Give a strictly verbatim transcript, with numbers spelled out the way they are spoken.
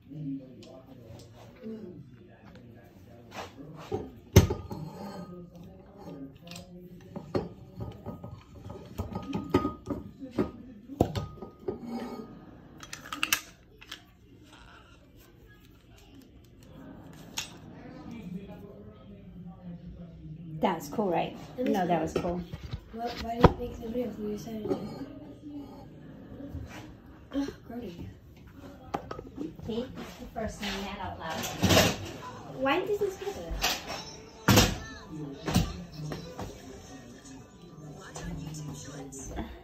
That was cool, right? That No, cool. that was cool. Well, why did you make the video if you decided to? Ugh, grody. See? That's the first saying that out loud. Why does this do this? Watch our YouTube shorts.